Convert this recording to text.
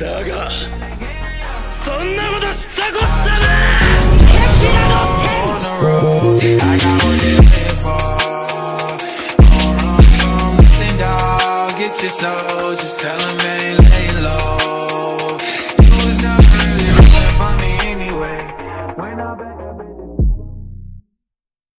だがそんなこと知ったこっちゃねえ。 I got what they waiting for. Don't run from nothing, dog. Get your soul, just tell them ain't lay low.